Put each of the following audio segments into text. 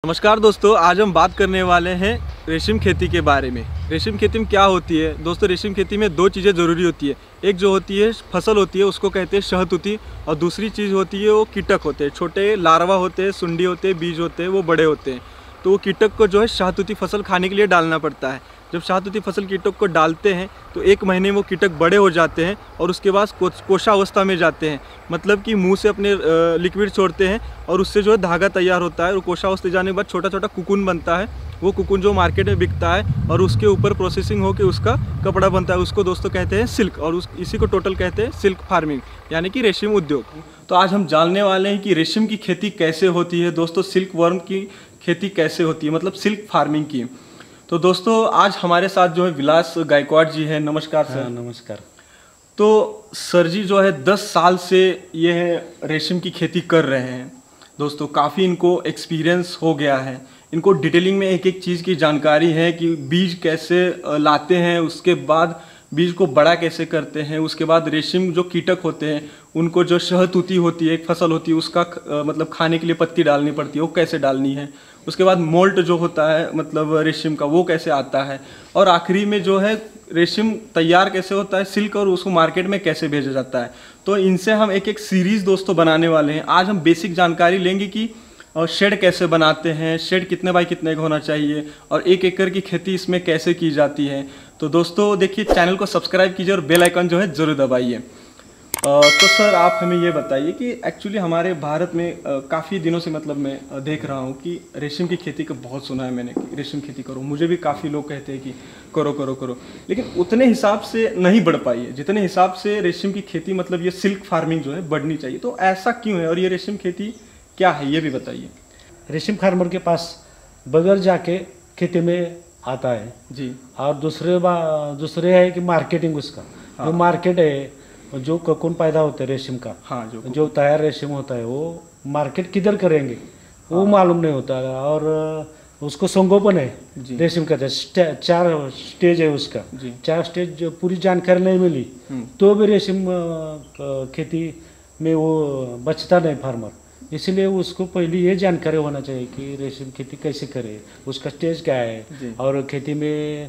नमस्कार दोस्तों, आज हम बात करने वाले हैं रेशम खेती के बारे में। रेशम खेती में क्या होती है दोस्तों? रेशम खेती में दो चीज़ें ज़रूरी होती है। एक जो होती है फसल होती है, उसको कहते हैं शहतूती, और दूसरी चीज़ होती है वो कीटक होते हैं। छोटे लार्वा होते हैं, सुंडी होते हैं, बीज होते हैं, वो बड़े होते हैं। तो वो कीटक को जो है शहतूती फसल खाने के लिए डालना पड़ता है। जब शहतूती फसल कीटक को डालते हैं तो एक महीने में वो कीटक बड़े हो जाते हैं और उसके बाद कोशावस्था में जाते हैं। मतलब कि मुंह से अपने लिक्विड छोड़ते हैं और उससे जो है धागा तैयार होता है, और कोशावस्था जाने के बाद छोटा छोटा कुकुन बनता है। वो कुकुन जो मार्केट में बिकता है और उसके ऊपर प्रोसेसिंग होकर उसका कपड़ा बनता है। उसको दोस्तों कहते हैं सिल्क, और इसी को टोटल कहते हैं सिल्क फार्मिंग, यानी कि रेशम उद्योग। तो आज हम जानने वाले हैं कि रेशम की खेती कैसे होती है दोस्तों, सिल्क वर्म की खेती कैसे होती है, मतलब सिल्क फार्मिंग की। तो दोस्तों आज हमारे साथ जो है विलास गायकवाड़ जी हैं। नमस्कार सर। नमस्कार। तो सर जी जो है 10 साल से ये रेशम की खेती कर रहे हैं दोस्तों। काफ़ी इनको एक्सपीरियंस हो गया है। इनको डिटेलिंग में एक एक चीज़ की जानकारी है कि बीज कैसे लाते हैं, उसके बाद बीज को बड़ा कैसे करते हैं, उसके बाद रेशम जो कीटक होते हैं उनको जो शहतूती होती है, एक फसल होती है, उसका मतलब खाने के लिए पत्ती डालनी पड़ती है, वो कैसे डालनी है। उसके बाद मोल्ट जो होता है मतलब रेशम का, वो कैसे आता है, और आखिरी में जो है रेशम तैयार कैसे होता है सिल्क, और उसको मार्केट में कैसे भेजा जाता है। तो इनसे हम एक एक सीरीज़ दोस्तों बनाने वाले हैं। आज हम बेसिक जानकारी लेंगे कि शेड कैसे बनाते हैं, शेड कितने बाई कितने का होना चाहिए, और 1 एकड़ की खेती इसमें कैसे की जाती है। तो दोस्तों देखिए, चैनल को सब्सक्राइब कीजिए और बेल आइकन जो है ज़रूर दबाइए। तो सर आप हमें ये बताइए कि एक्चुअली हमारे भारत में काफ़ी दिनों से मतलब मैं देख रहा हूँ कि रेशम की खेती का बहुत सुना है मैंने कि रेशम खेती करो। मुझे भी काफ़ी लोग कहते हैं कि करो करो करो, लेकिन उतने हिसाब से नहीं बढ़ पाई है जितने हिसाब से रेशम की खेती, मतलब ये सिल्क फार्मिंग जो है बढ़नी चाहिए। तो ऐसा क्यों है, और ये रेशम खेती क्या है ये भी बताइए। रेशम फार्मर के पास बगैर जाके खेती में आता है जी। और दूसरे है कि मार्केटिंग उसका। हाँ। जो मार्केट है, जो कोकून पैदा होता है रेशम का, हाँ, जो तैयार रेशम होता है, वो मार्केट किधर करेंगे वो मालूम नहीं होता है। और उसको संगोपन है रेशम का, 4 स्टेज है उसका। 4 स्टेज जो पूरी जानकारी नहीं मिली तो भी रेशम खेती में वो बचता नहीं फार्मर। इसलिए उसको पहले ये जानकारी होना चाहिए कि रेशम खेती कैसे करे, उसका स्टेज क्या है, और खेती में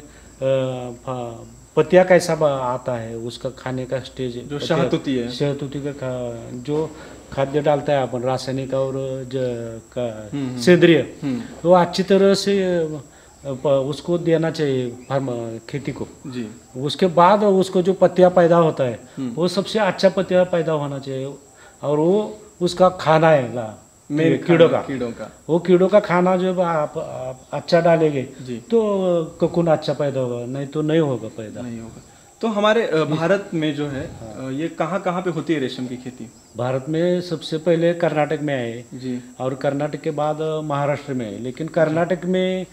पत्तियाँ कैसा आता है, उसका खाने का स्टेज जो शहतूती है, शहतूती का जो खाद्य डालता है अपन, रासायनिक और सेंद्रिय, तो अच्छी तरह से उसको देना चाहिए फार्म खेती को जी। उसके बाद उसको जो पत्तियाँ पैदा होता है वो सबसे अच्छा पत्तियाँ पैदा होना चाहिए, और वो उसका खाना है कीड़ों का वो कीड़ों का खाना जब आप अच्छा डालेंगे तो कोकून अच्छा पैदा होगा, नहीं तो नहीं होगा, पैदा नहीं होगा। तो हमारे भारत में जो है ये कहाँ कहाँ पे होती है रेशम की खेती? भारत में सबसे पहले कर्नाटक में है जी, और कर्नाटक के बाद महाराष्ट्र में है। लेकिन कर्नाटक में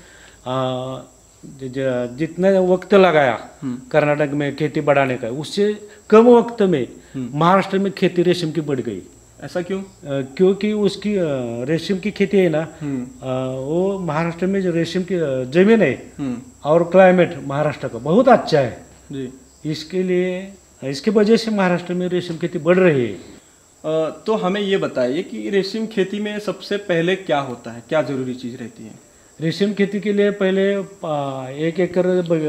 जितने वक्त लगाया कर्नाटक में खेती बढ़ाने का, उससे कम वक्त में महाराष्ट्र में खेती रेशम की बढ़ गई। ऐसा क्यों? क्योंकि उसकी रेशम की खेती है ना, वो महाराष्ट्र में जो रेशम की जमीन है और क्लाइमेट महाराष्ट्र का बहुत अच्छा है जी। इसके लिए, इसके वजह से महाराष्ट्र में रेशम खेती बढ़ रही है। तो हमें ये बताइए कि रेशम खेती में सबसे पहले क्या होता है, क्या जरूरी चीज़ रहती है? रेशम खेती के लिए पहले 1 एकड़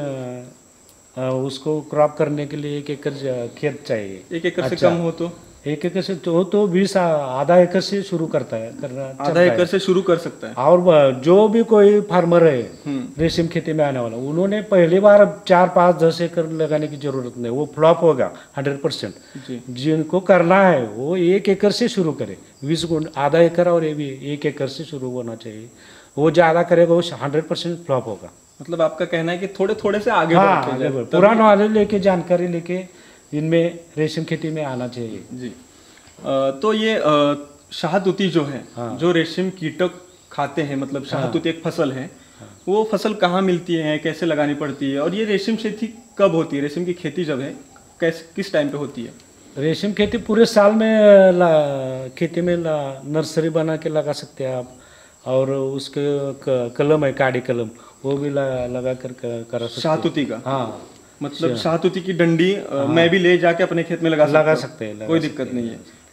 उसको क्रॉप करने के लिए 1 एकड़ खेत चाहिए। 1 एकड़ से कम हो तो 1 एकड़ से तो 20 आधा एकड़ से शुरू करता है करना, आधा एकड़ से शुरू कर सकता है। और जो भी कोई फार्मर है रेशम खेती में आने वाला, उन्होंने पहली बार 4, 5, 10 एकड़ लगाने की जरूरत नहीं, वो फ्लॉप होगा 100%। जिनको करना है वो 1 एकड़ से शुरू करे, 20 गुण आधा एकड़ और 1 एकड़ से शुरू होना चाहिए। वो ज़्यादा करेगा वो 100% फ्लॉप होगा। मतलब आपका कहना है कि थोड़े थोड़े से आगे पूरा नॉलेज लेके, जानकारी लेके इनमें रेशम खेती में आना चाहिए जी। तो ये शहतूती जो है, जो रेशम कीटक खाते हैं, मतलब शहतूती एक फसल है, वो फसल कहाँ मिलती है, कैसे लगानी पड़ती है, और ये रेशम खेती कब होती है? रेशम की खेती जब है किस टाइम पे होती है? रेशम खेती पूरे साल में खेती में नर्सरी बना के लगा सकते हैं आप, और उसके कलम है, काड़ी कलम, वो भी लगा कर करा सकते हैं शहतूती का। हाँ, मतलब शहतूती की डंडी मैं भी ले जाके अपने खेत में लगा सकते हैं, कोई दिक्कत नहीं है।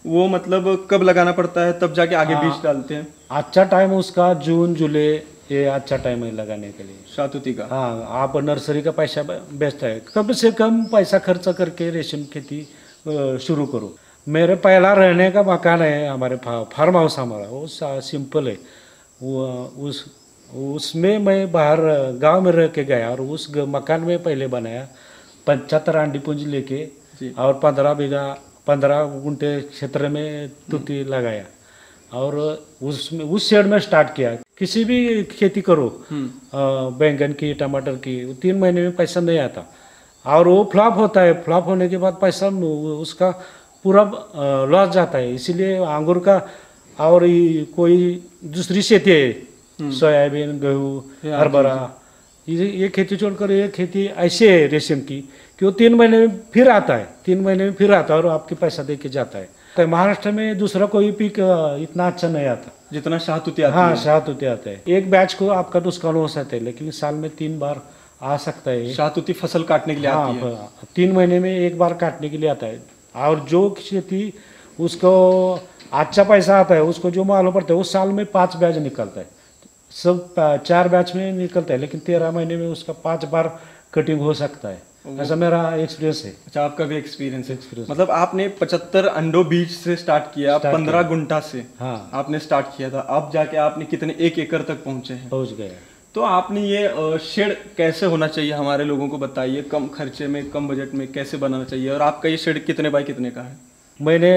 वो मतलब कब लगाना पड़ता है, तब जाके आगे बीज डालते हैं? अच्छा टाइम उसका जून जुलाई, ये अच्छा टाइम है लगाने के लिए शहतूती का। हाँ, आप नर्सरी का पैसा बेचता है, कम से कम पैसा खर्च करके रेशम खेती शुरू करो। मेरे पहला रहने का मकान है, हमारे फार्म हाउस हमारा, वो सिंपल है। वो उसमें मैं बाहर गांव में रह के गया और उस मकान में पहले बनाया 75 अंडी पुंज लेके और 15 गुंठे क्षेत्र में तुती लगाया और उसमें उस शेड में स्टार्ट किया। किसी भी खेती करो, बैंगन की, टमाटर की, 3 महीने में पैसा नहीं आता और वो फ्लॉप होता है। फ्लॉप होने के बाद पैसा उसका पूरा लॉस जाता है। इसीलिए अंगूर का और कोई दूसरी खेती है, सोयाबीन, गेहूँ, हरभरा, ये खेती छोड़कर ये खेती ऐसी है रेशम की कि वो 3 महीने में फिर आता है, 3 महीने में फिर आता है और आपके पैसा दे के जाता है। तो महाराष्ट्र में दूसरा कोई पीक इतना अच्छा नहीं आता जितना शहतूती आता है। हाँ, शहतूती आता है। एक बैच को आपका नुकसान हो सकता है, लेकिन साल में 3 बार आ सकता है। शहतूती फसल काटने के लिए आती है। 3 महीने में एक बार काटने के लिए आता है। और जो खेती उसको अच्छा पैसा आता है, उसको जो मालूम पड़ता है, वो साल में 5 बैच निकलता है। सब 4 बैच में निकलता है, लेकिन 13 महीने में उसका 5 बार कटिंग हो सकता है। ऐसा मेरा एक्सपीरियंस है। अच्छा, आपका भी एक्सपीरियंस है। मतलब आपने 75 अंडों बीज से स्टार्ट किया, 15 गुंठा से आपने स्टार्ट किया था, अब जाके आपने कितने 1 एकड़ तक पहुंचे हैं? पहुंच गए। तो आपने ये शेड कैसे होना चाहिए, हमारे लोगों को बताइए, कम खर्चे में, कम बजट में कैसे बनाना चाहिए, और आपका ये शेड कितने बाय कितने का है? मैंने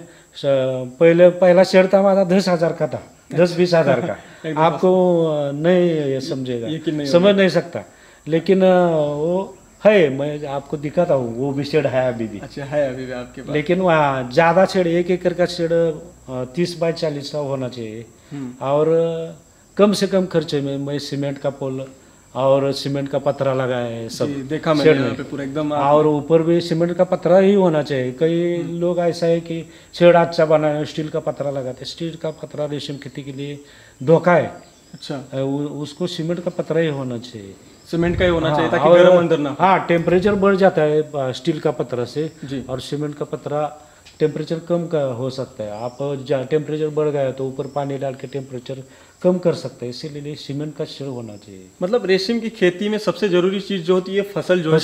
पहला शेड था हमारा 10,000 का था, 10-20 हज़ार का। आपको नहीं समझेगा, समझ नहीं सकता, लेकिन वो है, मैं आपको दिखाता हूँ, वो भी शेड है अभी भी। अच्छा, है अभी भी आपके पास? लेकिन वहाँ ज़्यादा शेड, 1 एकड़ का शेड 30 बाय 40 का होना चाहिए। और कम से कम खर्चे में मैं सीमेंट का पोल और सीमेंट का पतरा लगाया है सब। देखा मैंने यहाँ पे पूरा एकदम। और ऊपर भी सीमेंट का पतरा ही होना चाहिए। कई लोग ऐसा है कि शेड अच्छा बनाए, स्टील का पतरा लगाते। स्टील का पतरा रेशम खेती के लिए धोखा है। अच्छा, उसको सीमेंट का पतरा ही होना चाहिए। सीमेंट का ही होना चाहिए ताकि गर्म अंदर ना। हाँ, टेम्परेचर बढ़ जाता है स्टील का पतरा से, और सीमेंट का पतरा टेम्परेचर कम का हो सकता है। आप टेम्परेचर बढ़ गया तो ऊपर पानी डाल के टेम्परेचर कम कर सकते हैं, इसीलिए सीमेंट का शेड होना चाहिए। मतलब रेशम की खेती में सबसे जरूरी चीज जो होती है फसल, जो है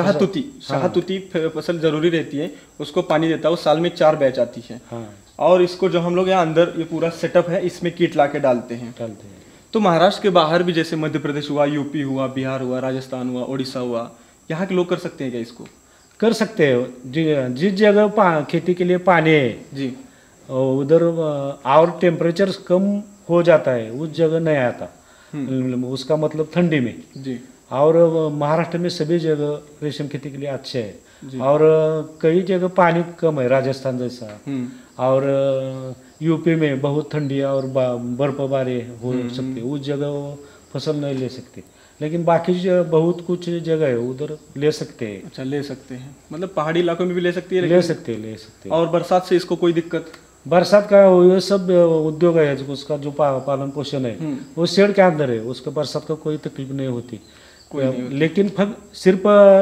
शहतूती फसल जरूरी रहती है, उसको पानी देता है। वो साल में 4 बैच आती है। और इसको जो हम लोग यहाँ अंदर ये पूरा सेटअप है, इसमें कीट ला के डालते हैं। तो महाराष्ट्र के बाहर भी, जैसे मध्य प्रदेश हुआ, यूपी हुआ, बिहार हुआ, राजस्थान हुआ, उड़ीसा हुआ, यहाँ के लोग कर सकते हैं क्या इसको? कर सकते हैं। जिस जगह खेती के लिए पानी है जी, उधर और टेम्परेचर कम हो जाता है, उस जगह नहीं आता। उसका मतलब ठंडी में जी। और महाराष्ट्र में सभी जगह रेशम खेती के लिए अच्छे है। और कई जगह पानी कम है, राजस्थान जैसा। और यूपी में बहुत ठंडी और बर्फबारी हो सकती है, उस जगह वो फसल नहीं ले सकते। लेकिन बाकी बहुत कुछ जगह है उधर ले सकते हैं। अच्छा, ले सकते हैं, मतलब पहाड़ी इलाकों में भी ले सकती है? ले सकते हैं। और बरसात से इसको कोई दिक्कत? बरसात का ये सब उद्योग है, उसका जो पालन पोषण है वो शेड के अंदर है, उसका बरसात का कोई तकलीफ नहीं होती। लेकिन सिर्फ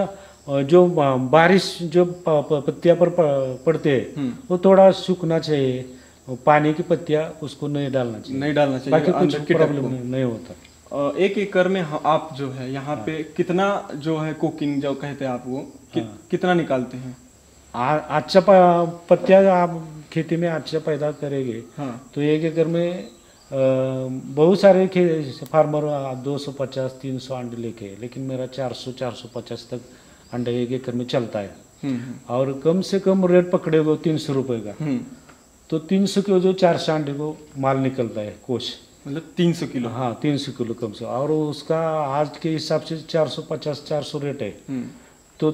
जो बारिश जो पत्तियां पर पड़ते हैं वो थोड़ा सूखना चाहिए, पानी की पत्तियां उसको नहीं डालना चाहिए, बाकी कुछ प्रॉब्लम नहीं होता। 1 एकड़ में आप जो है यहाँ पे कितना जो है कोकिंग जो कहते हैं आप, वो कितना निकालते हैं? अच्छा पत्तियां आप खेती में अच्छा पैदा करेंगे तो 1 एकड़ में बहुत सारे फार्मर 250-300 अंडे लेके, लेकिन मेरा 400-450 तक अंडा 1 एकड़ में चलता है। और कम से कम रेट पकड़ेगा 300 रुपये का, तो 300 किलो जो 400 अंडे को माल निकलता है कोश, मतलब 300 किलो? हाँ, 300 किलो कम से। और उसका आज के हिसाब से 450-400 रेट है, तो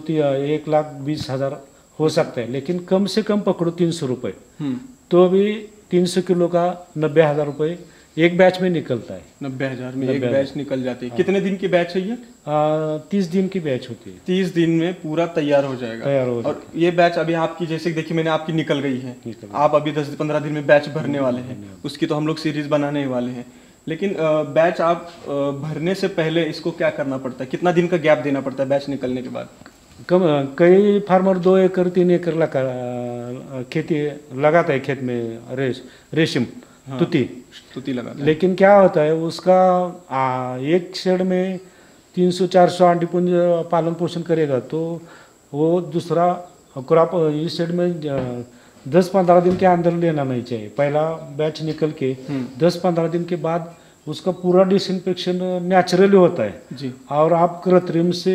1,20,000 हो सकता है। लेकिन कम से कम पकड़ो 300 रुपये, तो अभी 300 किलो का 90,000 रुपये एक बैच में निकलता है। 90,000 में एक बैच निकल जाती है। कितने दिन की बैच है ये? 30 दिन की बैच होती है। 30 दिन में पूरा तैयार हो जाएगा। और ये बैच अभी आपकी, जैसे देखिए मैंने आपकी निकल गई है, आप अभी 10-15 दिन में बैच भरने वाले हैं, उसकी तो हम लोग सीरीज बनाने वाले हैं। लेकिन बैच आप भरने से पहले इसको क्या करना पड़ता है, कितना दिन का गैप देना पड़ता है बैच निकलने के बाद? कम कई फार्मर 2 एकड़ 3 एकड़ खेती लगाता है खेत में रेशम तुती तुती लगाता है। लेकिन क्या होता है उसका एक शेड में 300-400 अंडी पुंज पालन पोषण करेगा तो वो दूसरा क्रॉप इस शेड में 10-15 दिन के अंदर लेना नहीं चाहिए। पहला बैच निकल के 10-15 दिन के बाद उसका पूरा डिसइंफेक्शन नेचुरली होता है जी। और आप कृत्रिम से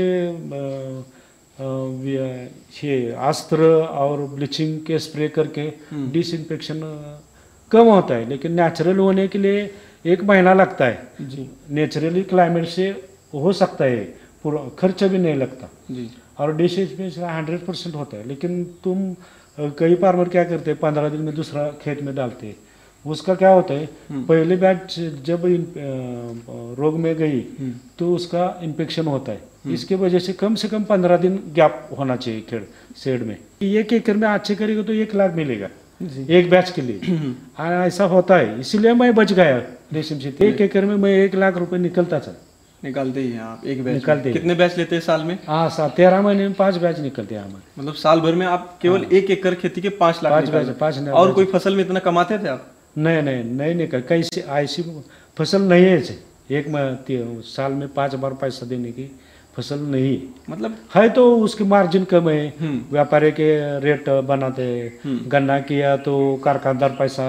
ये अस्त्र और ब्लीचिंग के स्प्रे करके डिसइंफेक्शन कम होता है, लेकिन नेचुरल होने के लिए 1 महीना लगता है जी। नेचुरली क्लाइमेट से हो सकता है, पूरा खर्च भी नहीं लगता जी। और डिसइंफेक्शन 100% होता है। लेकिन तुम कई फार्मर क्या करते हैं 15 दिन में दूसरा खेत में डालते हैं, उसका क्या होता है पहले बैच जब रोग में गई तो उसका इन्फेक्शन होता है। इसके वजह से कम 15 दिन गैप होना चाहिए खेड़ शेड में। 1 एकड़ में अच्छे करेगा तो 1 लाख मिलेगा एक बैच के लिए। ऐसा होता है, इसीलिए मैं बच गया रेशम से। 1 एकड़ में मैं 1 लाख रुपए निकलता था। निकालते ही हैं आप एक बैच? निकालते हैं। कितने बैच लेते हैं साल में? हाँ 13 महीने में 5 बैच निकलते हैं हमारे। मतलब साल भर में आप केवल 1 एकड़ खेती के 5 लाख निकालते? 5 और कोई फसल में इतना कमाते थे आप? नहीं निकल कैसे ऐसी फसल नहीं है ऐसे एक साल में 5 बार पैसा देने की फसल नहीं मतलब है। तो उसकी मार्जिन कम है, व्यापारी के रेट बनाते। गन्ना किया तो कारखानदार पैसा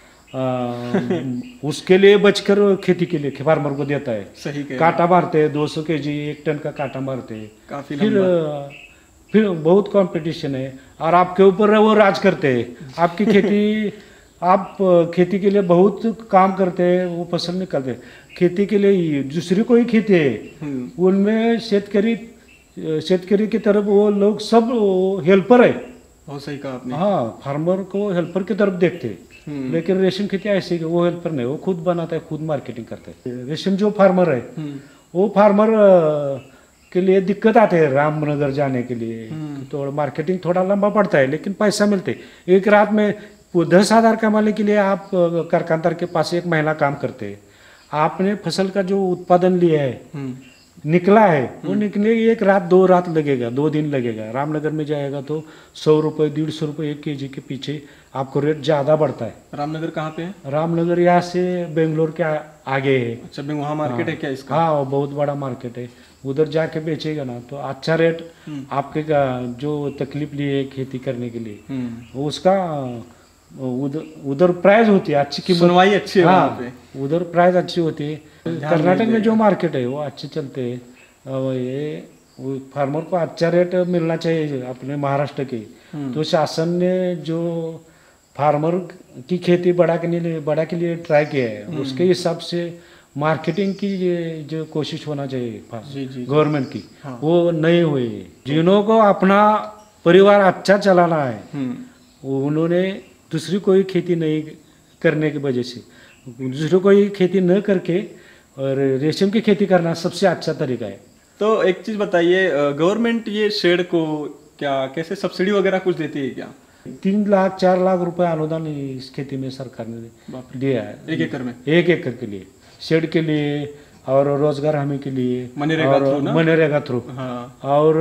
उसके लिए बचकर खेती के लिए फार्मर को देता है। सही कह कांटा मारते 200 केजी 1 टन का कांटा मारते। काफी फिर बहुत कंपटीशन है और आपके ऊपर वो राज करते हैं। आपकी खेती आप खेती के लिए बहुत काम करते हैं, वो फसल निकलते हैं। खेती के लिए दूसरी कोई खेती है उनमें शेतकरी की तरफ वो लोग सब हेल्पर है। बहुत सही कहा आपने। हाँ फार्मर को हेल्पर की तरफ देखते हैं, लेकिन रेशम खेती ऐसी है वो हेल्पर नहीं, वो खुद बनाता है खुद मार्केटिंग करता है। रेशम जो फार्मर है वो फार्मर के लिए दिक्कत आते है रामनगर जाने के लिए, तो मार्केटिंग थोड़ा लंबा पड़ता है लेकिन पैसा मिलते। एक रात में 10,000 कमाने के लिए आप कारखानदार के पास 1 महीना काम करते हैं। आपने फसल का जो उत्पादन लिया है निकला है वो निकले 1 रात 2 रात लगेगा, 2 दिन लगेगा। रामनगर में जाएगा तो 100 रुपये 150 रुपये 1 केजी के पीछे आपको रेट ज़्यादा बढ़ता है। रामनगर कहाँ पे है? रामनगर यहाँ से बेंगलोर के आगे है। अच्छा वहाँ मार्केट है क्या इसका? हाँ वो बहुत बड़ा मार्केट है, उधर जाके बेचेगा ना तो अच्छा रेट आपके जो तकलीफ लिए खेती करने के लिए उसका उधर प्राइस होती है अच्छी, कीमत सुनवाई अच्छी है वहाँ पे। उधर प्राइस अच्छी होती है। कर्नाटक में जो मार्केट है वो अच्छे चलते हैं। ये फार्मर को अच्छा रेट मिलना चाहिए अपने महाराष्ट्र के। तो शासन ने जो फार्मर की खेती बढ़ा के लिए ट्राई किया है, उसके हिसाब से मार्केटिंग की जो कोशिश होना चाहिए गवर्नमेंट की वो नहीं हुई। जिन्हों को अपना परिवार अच्छा चलाना है उन्होंने दूसरी कोई खेती नहीं करने की वजह से दूसरी कोई खेती न करके और रेशम की खेती करना सबसे अच्छा तरीका है। तो एक चीज बताइए, गवर्नमेंट ये शेड को क्या कैसे सब्सिडी वगैरह कुछ देती है क्या? 3 लाख 4 लाख रुपए अनुदान इस खेती में सरकार ने दिया है 1 एकड़ में। 1 एकड़ के लिए शेड के लिए और रोजगार हमी के लिए मनरेगा थ्रू और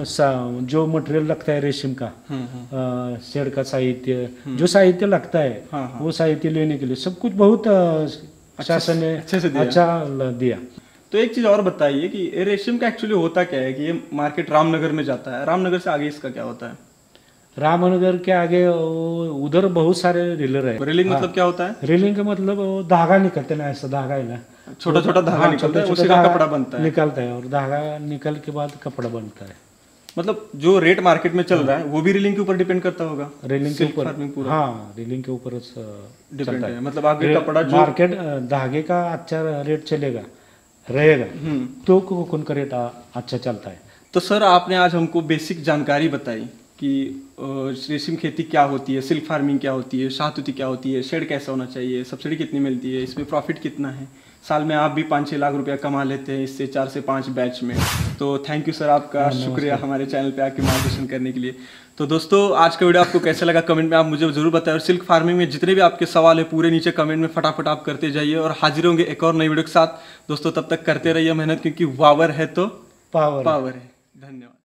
जो मटेरियल लगता है रेशम का शेड का साहित्य जो साहित्य लगता है वो साहित्य लेने के लिए सब कुछ बहुत शासन ने अच्छा दिया। तो एक चीज और बताइए कि रेशम का एक्चुअली होता क्या है कि ये मार्केट रामनगर में जाता है, रामनगर से आगे इसका क्या होता है? रामनगर के आगे उधर बहुत सारे रीलर है। रीलिंग मतलब क्या होता है? रीलिंग का मतलब धागा निकलते ना, ऐसा धागा है ना, छोटा छोटा धागा निकलता है, उसी का कपड़ा बनता है। निकलता है और धागा निकल के बाद कपड़ा बनता है। मतलब जो रेट मार्केट में चल रहा है वो भी रीलिंग के ऊपर डिपेंड करता होगा? रीलिंग के ऊपर, हाँ रीलिंग के ऊपर डिपेंड है। मतलब आगे कपड़ा जो मार्केट धागे का अच्छा रेट चलेगा रहेगा तो कोकून का रेट अच्छा चलता है। तो सर आपने आज हमको बेसिक जानकारी बताई कि रेशम खेती क्या होती है, सिल्क फार्मिंग क्या होती है, शाहतूती क्या होती है, शेड कैसा होना चाहिए, सब्सिडी कितनी मिलती है, इसमें प्रॉफिट कितना है, साल में आप भी 5-6 लाख रुपया कमा लेते हैं इससे 4 से 5 बैच में। तो थैंक यू सर, आपका शुक्रिया हमारे चैनल पे आके मार्गदर्शन करने के लिए। तो दोस्तों आज का वीडियो आपको कैसा लगा कमेंट में आप मुझे जरूर बताएं, और सिल्क फार्मिंग में जितने भी आपके सवाल है पूरे नीचे कमेंट में फटाफट आप करते जाइए, और हाजिर होंगे एक और नई वीडियो के साथ। दोस्तों तब तक करते रहिए मेहनत, क्योंकि वावर है तो पावर है। धन्यवाद।